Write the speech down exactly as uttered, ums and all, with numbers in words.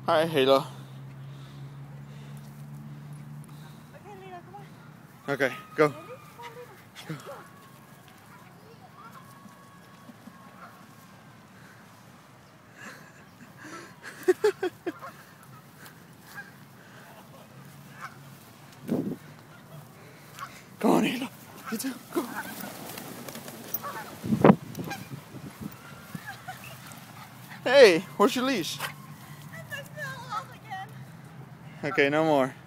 Hi, Halo. Okay, Lila, come on. Okay, go. Ready? Come on, Lila. Go. Come on, Halo. You too. Go. Hey, where's your leash? I fell off again. Okay, no more.